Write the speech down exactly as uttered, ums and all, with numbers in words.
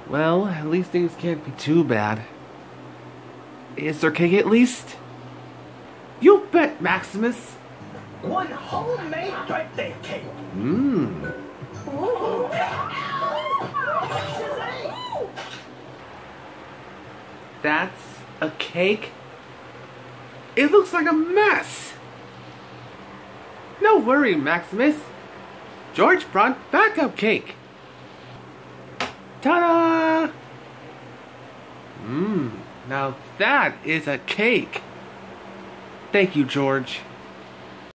Well, at least things can't be too bad. Is there cake at least? You bet, Maximus. One homemade birthday cake. Mmm. That's a cake? It looks like a mess. No worry, Maximus. George brought backup cake. Ta-da! Mmm, now that is a cake. Thank you, George.